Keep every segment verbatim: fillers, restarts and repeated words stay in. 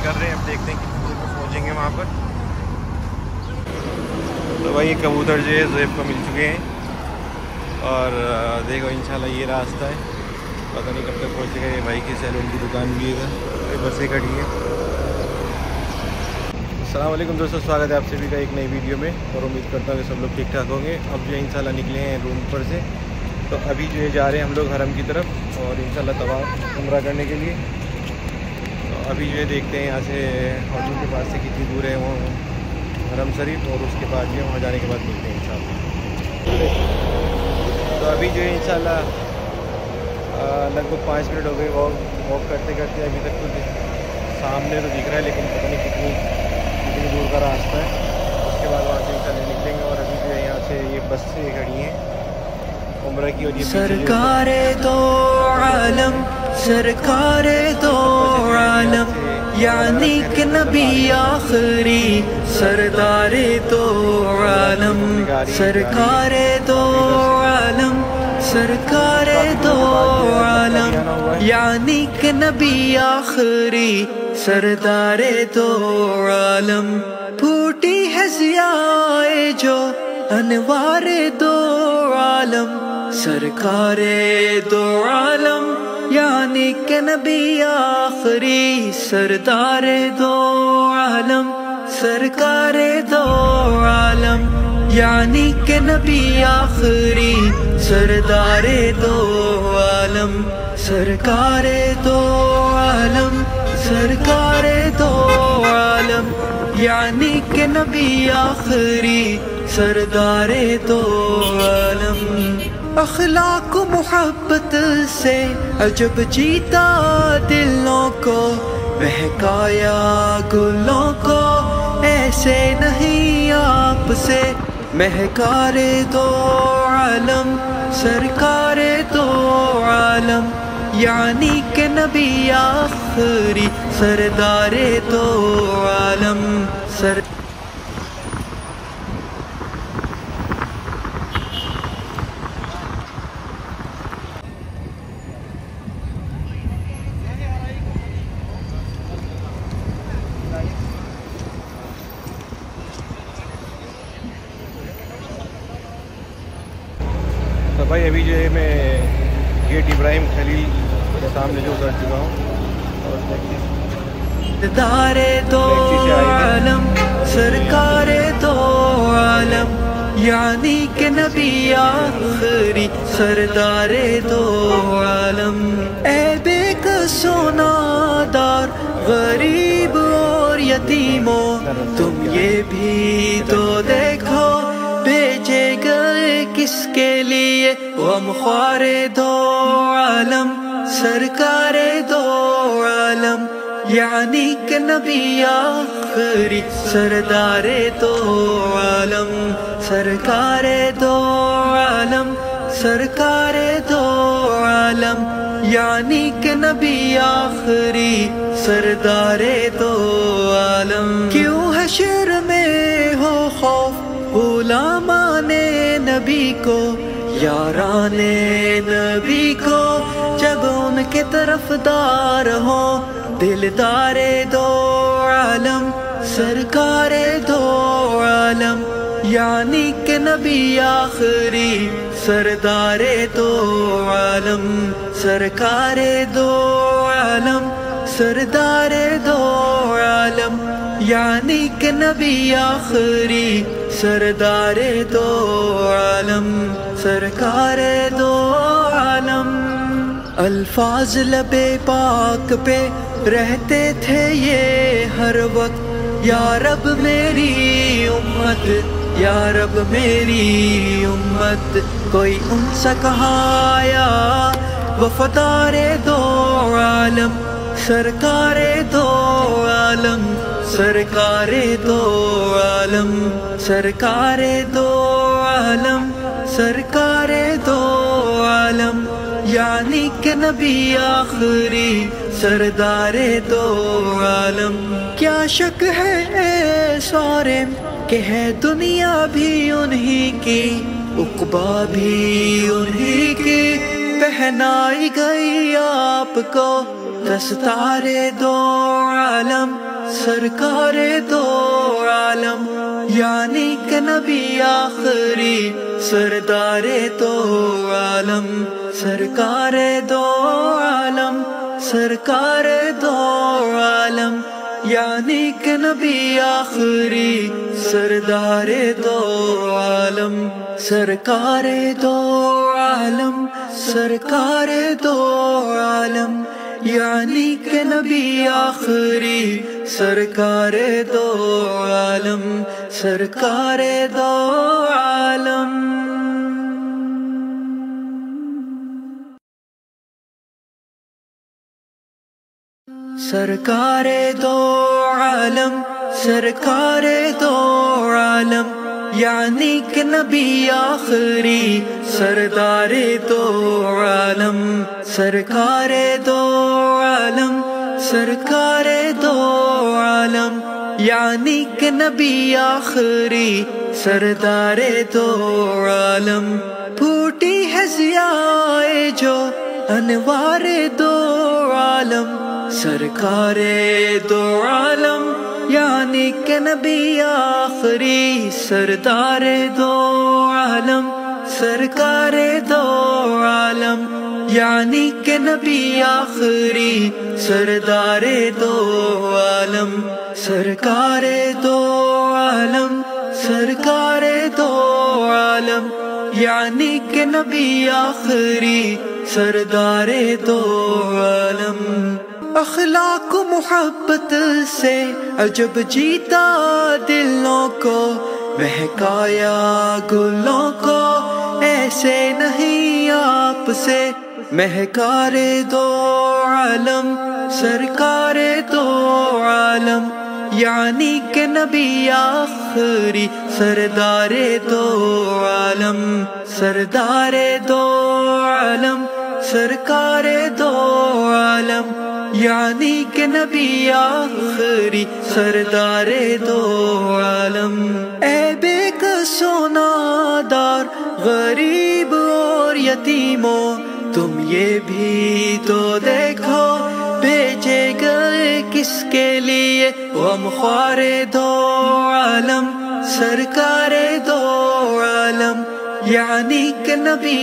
कर रहे हैं, अब देखते हैं कितनी दूर में पहुँचेंगे वहाँ पर। तो भाई ये कबूतर जो है ज़ेब को मिल चुके हैं और देखो इंशाल्लाह ये रास्ता है, पता नहीं कब तक पहुँचेगा। ये भाई की सैलून की दुकान भी है, बसें खड़ी हैं। अस्सलाम वालेकुम दोस्तों, स्वागत है आप सभी का एक नई वीडियो में और उम्मीद करता हूँ कि सब लोग ठीक ठाक होंगे। अब जो इंशाल्लाह निकले हैं रूम पर से, तो अभी जो है जा रहे हैं हम लोग हरम की तरफ और इंशाल्लाह तवाफ उम्रा करने के लिए। तो अभी जो है देखते हैं यहाँ से होटल के पास से कितनी दूर है वो हरम शरीफ, और उसके बाद जो वहाँ जाने के बाद मिलते हैं इंशाल्लाह। तो अभी जो है इंशाल्लाह लगभग पाँच मिनट हो गए वॉक वॉक करते करते। अभी तक तो सामने तो दिख रहा है लेकिन पता नहीं कितनी कितनी दूर का रास्ता है। उसके बाद वहाँ से इंशाल्लाह निकलेंगे और अभी जो है यहाँ से ये बस से खड़ी हैं उम्रा की। और ये सरकारे दो आलम, सरकारे दो आलम, यानी कि नबी आखिरी सरदारे दो आलम, सरकारे दो आलम, सरकारे दो आलम, यानी कि नबी आखिरी सरदारे दो आलम। फूटी है ज़ियाए जो अनवारे दो आलम, सरकारे दो आलम, यानी कि नबी आखिरी सरदारे दो आलम, सरकारे दो आलम, यानी कि नबी आखिरी सरदारे दो आलम, सरकारे दो आलम, सरकारे दो आलम, यानी कि नबी आखिरी सरदारे दो आलम। अखलाक मोहब्बत से अजब जीता दिलों को, बहकाया गुलों को ऐसे नहीं आपसे। महकारे दो आलम, सरकारे दो आलम, यानी कि नबी आखिरी सरदारे दो आलम, सर तो भाई अभी जो है मैं गेट इब्राहिम खलील के सामने जो उतर चुका हूँ और सरदारे दो आलम, सरकारे दो आलम, यानी कि नबी आखिरी सरदारे दो आलम। ऐ बेकसो नादार गरीब और यतीमों, तुम ये भी तो देखो भेजे गए किसके लिए। गमख्वारे दो आलम, सरकारे दो आलम, यानी कि नबी आखिरी सरदारे दो आलम, सरकारे दो आलम, सरकारे दो आलम, यानी कि नबी आखिरी सरदारे दो आलम। क्यों हशर में हो खौफ गुलामाने नबी को, याराने नबी को, जब उनके तरफदार हो। दिलदारे दो आलम, सरकारे दो आलम, यानी कि नबी आखिरी सरदारे दो आलम, सरकारे दो आलम, सरदारे दो आलम, यानी कि नबी आखिरी सरदारे दो आलम, सरकारे दो आलम। अल्फाज लबे पाक पे रहते थे ये हर वक्त, या रब मेरी उम्मत, या रब मेरी उम्मत, कोई उनसा कहाँ आया। वफादारे दो आलम, सरकारे दो आलम, सरकारे दो आलम, सरकारे दो आलम, सरकारे दो आलम, यानी कि नबी आखिरी सरदारे दो आलम। क्या शक है ए सारे कि है दुनिया भी उन्हीं की, उक़बा भी उन्हीं की, पहनाई गई आपको दस्तारे दो आलम, سرکار دو عالم یعنی کہ نبی آخری سردار دو عالم سرکار دو عالم سرکار دو عالم یعنی کہ نبی آخری سردار دو عالم سرکار دو عالم سرکار دو عالم یعنی کہ نبی آخری سرکار دو عالم سرکار دو عالم سرکار دو عالم سرکار دو عالم یعنی کہ نبی آخری سردار دو عالم سرکار دو عالم سرکار دو عالم یعنی کہ نبی آخری سردار دو عالم پھوٹی ہے ضیاء جو انوار دو عالم سرکار دو عالم یعنی کہ نبی آخری سردار دو عالم سرکار دو عالم یعنی کہ نبی آخری سردار دو عالم سرکار دو عالم سرکار دو عالم یعنی کہ نبی آخری سردار دو عالم اخلاق و محبت سے عجب جیتا دلوں کو مہکایا گلوں کو ایسے نہیں آپ سے مہکار دو عالم سرکار دو عالم یعنی کہ نبی آخری سردار دو عالم سردار دو عالم سرکار دو عالم یعنی کہ نبی آخری سردار دو عالم اے بے کسو نادار غریب اور یتیموں تم یہ بھی تو دیکھو بھیجے گئے کس کے لیے غمخوار دو عالم سرکار دو عالم یعنی کہ نبی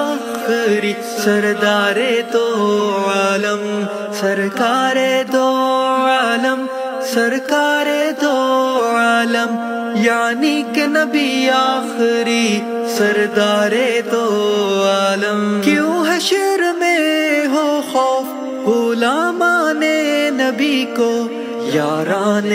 آخری سردار دو عالم سرکار دو عالم سرکار دو عالم یعنی کہ نبی آخری سردار دو عالم کیوں حشر میں ہو خوف غلامان نبی کو یاران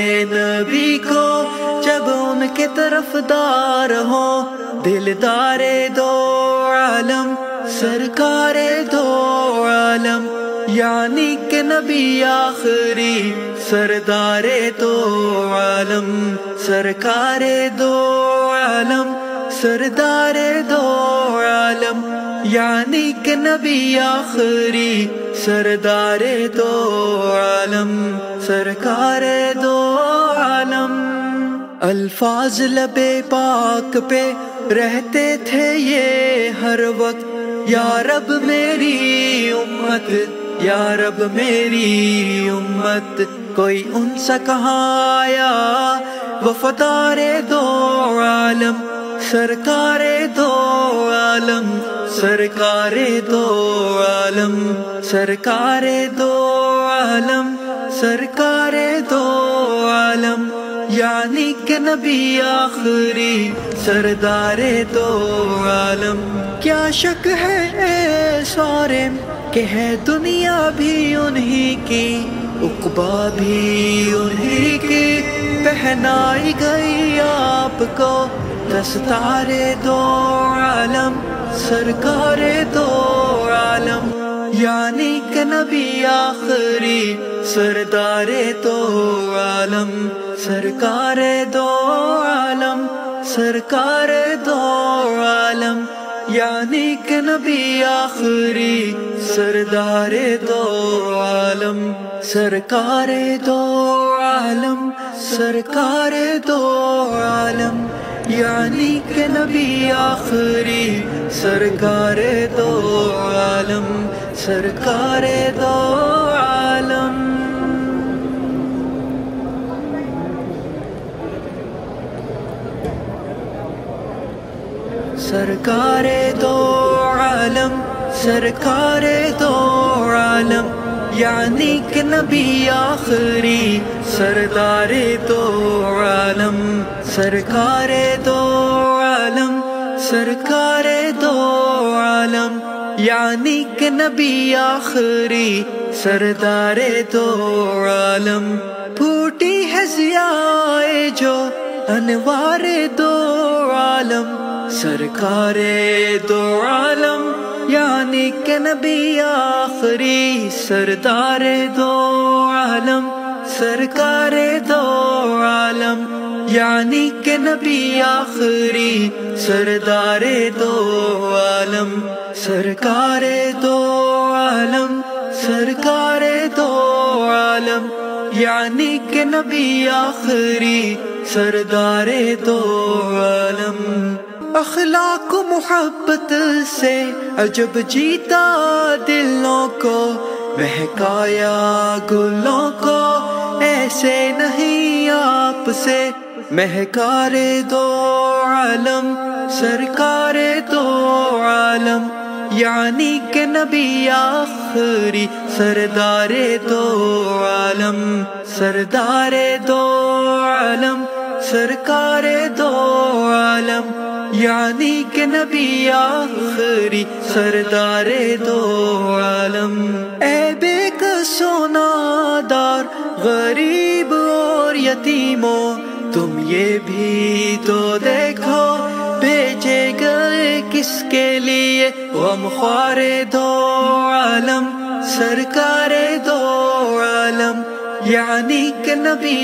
نبی کو جب ان کے طرف دار ہو دلدار دو عالم سرکار دو عالم یعنی کہ نبی آخری سردار دو عالم سرکار دو عالم سردار دو عالم یعنی کہ نبی آخری سردار دو عالم سرکار دو عالم الفاظ لب پاک پہ رہتے تھے یہ ہر وقت یا رب میری امت یا رب میری امت کوئی ان سا کہاں آیا وفادار دو عالم سرکار دو عالم سرکار دو عالم سرکار دو عالم سرکار دو عالم یعنی کہ نبی آخری سردار دو عالم کیا شک ہے اے سارے کہ ہے دنیا بھی انہی کی عقبہ بھی انہی کی پہنائی گئی آپ کو دستار دو عالم سرکار دو عالم یعنی کہ نبی آخری سردار دو عالم سرکار دو عالم سرکار دو عالم یعنی کہ نبی آخری سردار دو عالم سرکار دو عالم سرکار دو عالم یعنی کہ نبی آخری سرکار دو عالم سرکار دو عالم سرکار دو عالم سرکار دو عالم یعنی کہ نبی آخری سردار دو عالم سرکار دو عالم سرکار دو عالم یعنی کہ نبی آخری سردار دو عالم پھوٹی ہے ضیاء جو انوار دو عالم سرکار دو عالم یعنی کہ نبی آخری سردار دو عالم سرکار دو عالم یعنی کہ نبی آخری سردار دو عالم سرکار دو عالم سرکار دو عالم یعنی کہ نبی آخری سردار دو عالم اخلاق و محبت سے عجب جیتا دلوں کو مہکایا گلوں کو ایسے نہیں آپ سے مہکار دو عالم سرکار دو عالم یعنی کہ نبی آخری سردار دو عالم سردار دو عالم سرکار دو عالم یعنی کہ نبی آخری سردار دو عالم اے بے کسونا دار غریب اور یتیموں تم یہ بھی تو دیکھو بھیجے گئے کس کے لیے غمخوار دو عالم سرکار دو عالم یعنی کہ نبی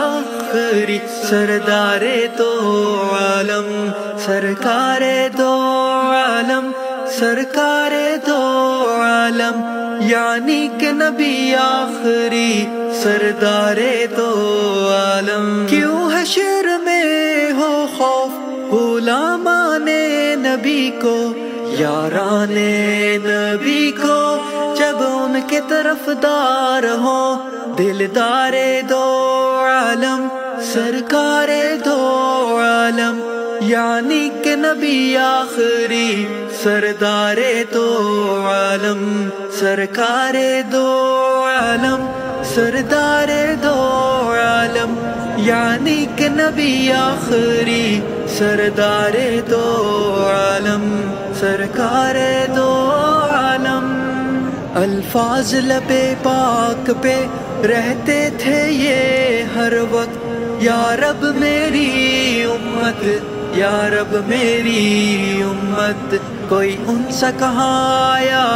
آخری سردار دو عالم سرکار دو عالم سرکار دو عالم یعنی کہ نبی آخری سردار دو عالم کیوں حشر میں ہو خوف غلامان نبی کو یاران نبی کو جب ان کے طرف دار ہو دلدار دو عالم سرکار دو عالم یعنی کہ نبی آخری سردار دو عالم سرکار دو عالم سردار دو عالم یعنی کہ نبی آخری سردار دو عالم سرکار دو عالم الفاظ لب پاک پہ رہتے تھے یہ ہر وقت یا رب میری امت یا رب میری امت کوئی ان سا کہاں آیا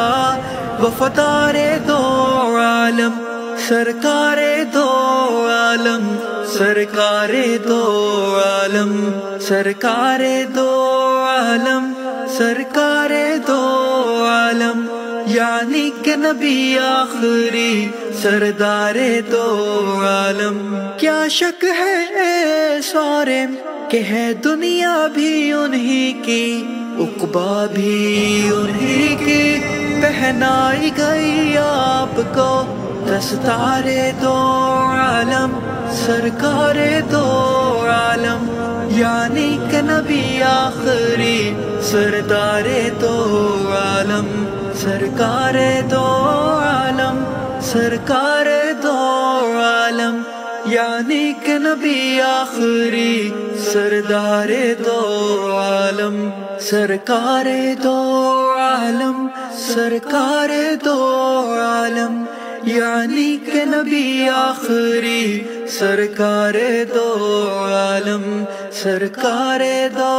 وفادار دو عالم سرکار دو عالم سرکار دو عالم سرکار دو عالم سرکار دو عالم یعنی کہ نبی آخری سردار دو عالم کیا شک ہے اے سارے کہ ہے دنیا بھی انہی کی عقبہ بھی انہی کی پہنائی گئی آپ کو دستار دو عالم سرکار دو عالم یعنی کہ نبی آخری سردار دو عالم سرکار دو عالم سرکار دو عالم یعنی کہ نبی آخری سردار دو عالم سرکار دو عالم سرکار دو عالم یعنی کہ نبی آخری سرکار دو عالم سرکار دو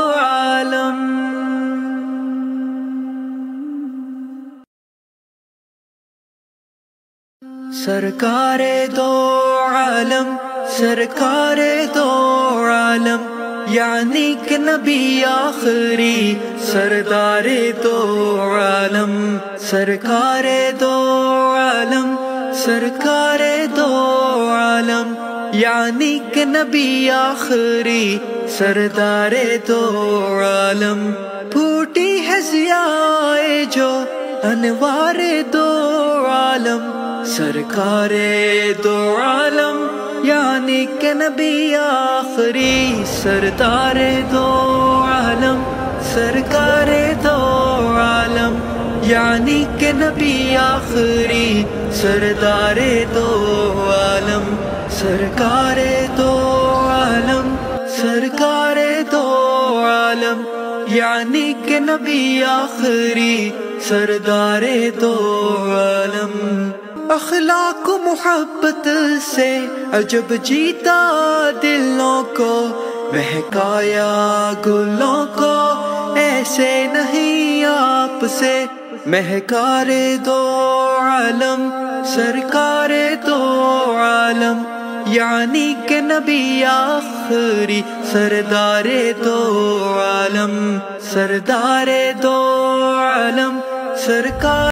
عالم سرکار دو عالم سرکار دو عالم یعنی کہ نبی آخری سردار دو عالم سرکار دو عالم سرکار دو عالم یعنی کہ نبی آخری سردار دو عالم پھوٹی ہے ضیاء جو انوار دو عالم سرکار دو عالم یعنی کہ نبی آخری سردار دو عالم سرکارِ دو عالم یعنی کہ نبی آخری سردار دو عالم سرکار دو عالم سرکار دو عالم یعنی کہ نبی آخری سردار دو عالم اخلاق و محبت سے عجب جیتا دلوں کو مہکایا گلوں کو ایسے نہیں آپ سے مہکار دو عالم سرکار دو عالم یعنی کہ نبی آخری سردار دو عالم سردار دو عالم سرکار